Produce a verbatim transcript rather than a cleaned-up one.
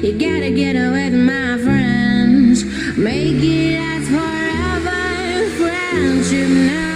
You gotta get away with my friends. Make it last forever. Friendship now.